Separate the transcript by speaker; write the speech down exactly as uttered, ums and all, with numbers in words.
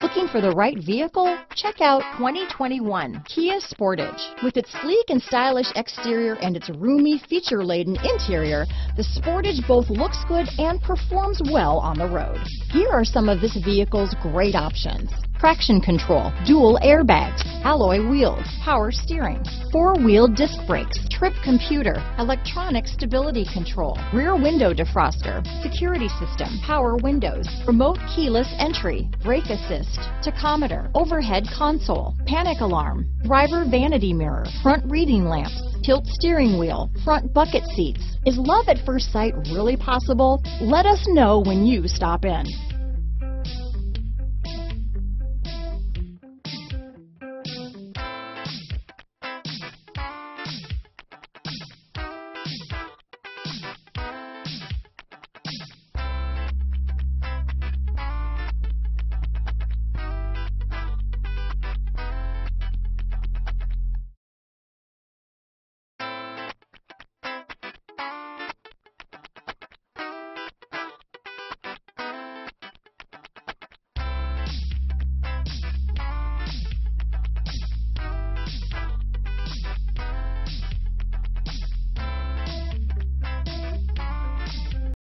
Speaker 1: Looking for the right vehicle? Check out twenty twenty-one Kia Sportage. With its sleek and stylish exterior and its roomy, feature-laden interior, the Sportage both looks good and performs well on the road. Here are some of this vehicle's great options: traction control, dual airbags, alloy wheels, power steering, four-wheel disc brakes, trip computer, electronic stability control, rear window defroster, security system, power windows, remote keyless entry, brake assist, tachometer, overhead console, panic alarm, driver vanity mirror, front reading lamps, tilt steering wheel, front bucket seats. Is love at first sight really possible? Let us know when you stop in.